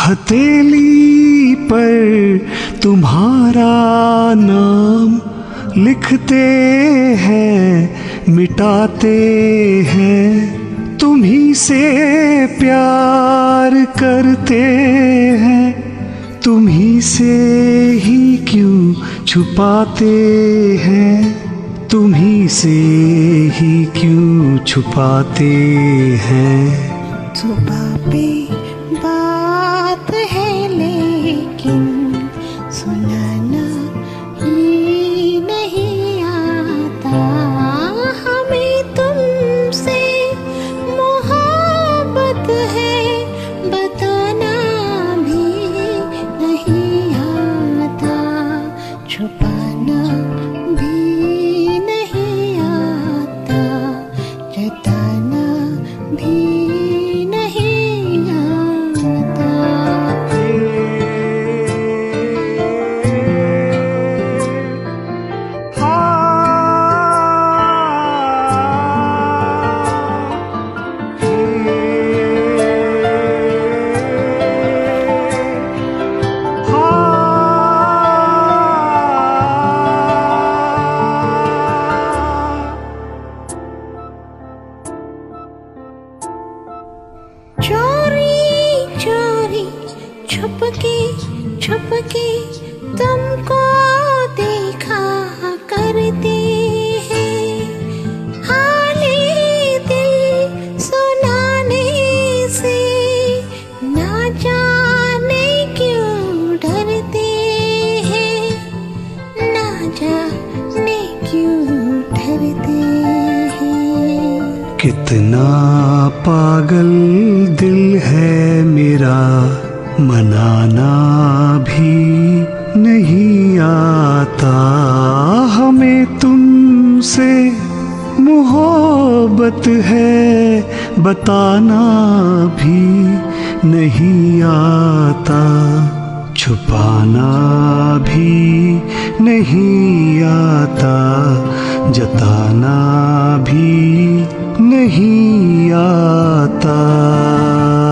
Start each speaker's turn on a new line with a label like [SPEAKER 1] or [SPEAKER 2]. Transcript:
[SPEAKER 1] हथेली पर तुम्हारा नाम लिखते हैं, मिटाते हैं, तुम्ही से प्यार करते हैं, तुम्ही से ही क्यों छुपाते हैं, तुम्ही से ही क्यों छुपाते हैं।
[SPEAKER 2] जुबां पे बात है लेकिन सुनाना ही नहीं आता, हमें तुमसे मोहब्बत है बताना भी नहीं आता, छुपाना भी नहीं आता, जताना भी छुपके तुमको देखा करते हैं, हाले दिल सुनाने से ना जाने क्यों डरते हैं, ना जाने क्यों डरते हैं।
[SPEAKER 1] कितना पागल दिल है मेरा, मनाना भी नहीं आता, हमें तुमसे मोहब्बत है बताना भी नहीं आता, छुपाना भी नहीं आता, जताना भी नहीं आता।